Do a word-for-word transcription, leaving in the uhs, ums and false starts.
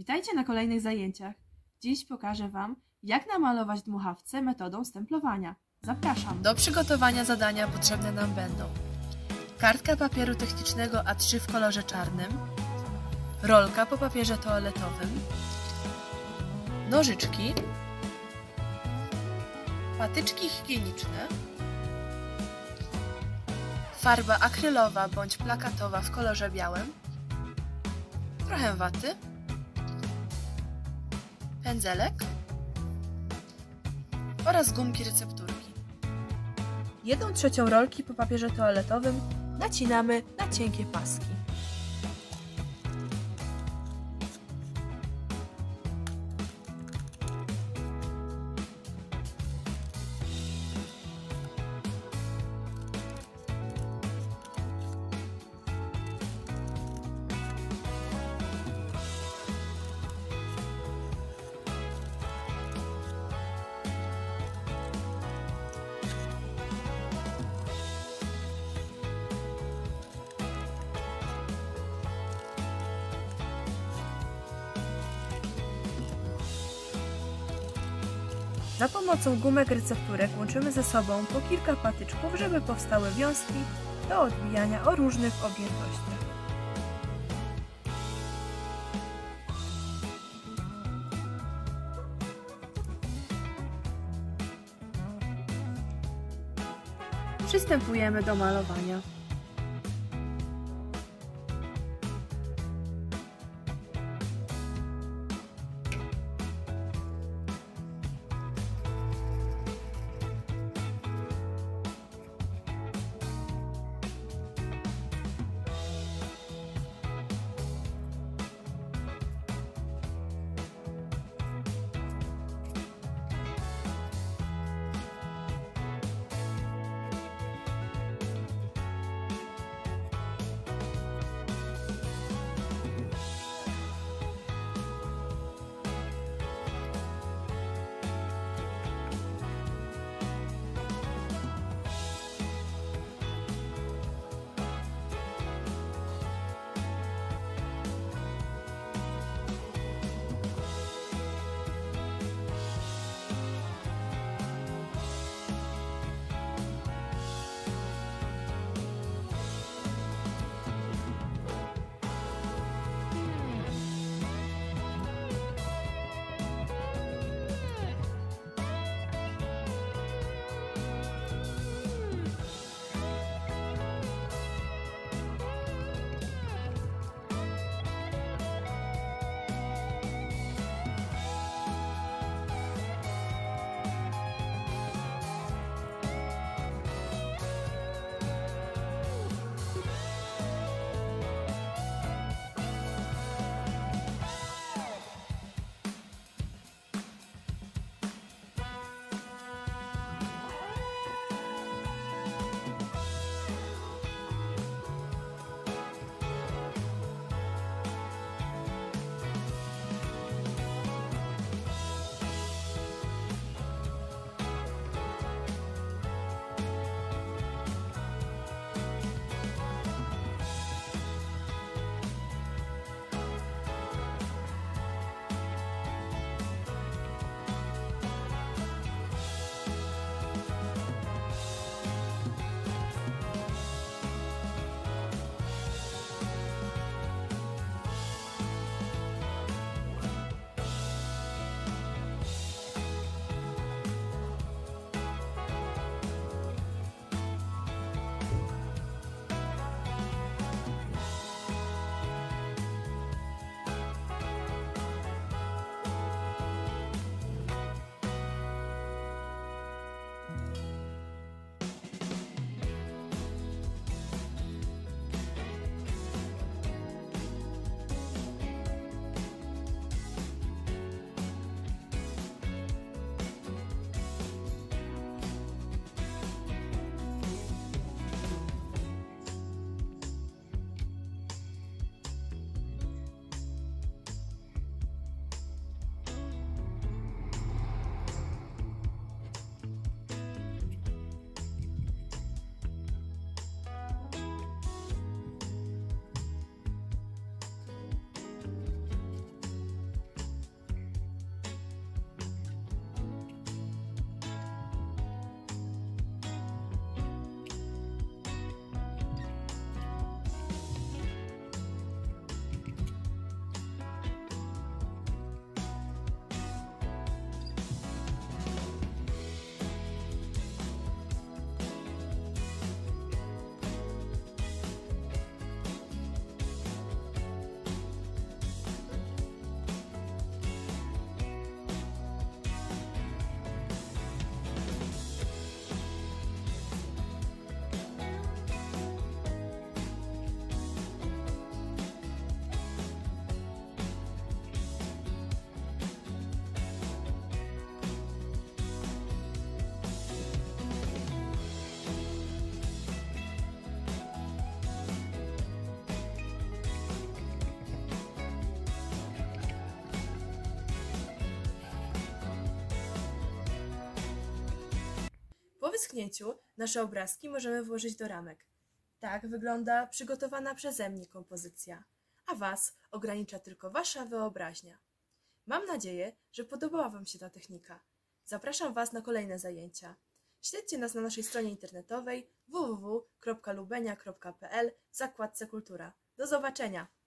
Witajcie na kolejnych zajęciach. Dziś pokażę Wam, jak namalować dmuchawce metodą stemplowania. Zapraszam! Do przygotowania zadania potrzebne nam będą kartka papieru technicznego A trzy w kolorze czarnym, rolka po papierze toaletowym, nożyczki, patyczki higieniczne, farba akrylowa bądź plakatowa w kolorze białym, trochę waty, pędzelek oraz gumki recepturki. jedną trzecią rolki po papierze toaletowym nacinamy na cienkie paski. Za pomocą gumek recepturek łączymy ze sobą po kilka patyczków, żeby powstały wiązki do odbijania o różnych objętościach. Przystępujemy do malowania. Po wyschnięciu nasze obrazki możemy włożyć do ramek. Tak wygląda przygotowana przeze mnie kompozycja, a Was ogranicza tylko Wasza wyobraźnia. Mam nadzieję, że podobała Wam się ta technika. Zapraszam Was na kolejne zajęcia. Śledźcie nas na naszej stronie internetowej w w w kropka lubenia kropka p l w zakładce Kultura. Do zobaczenia!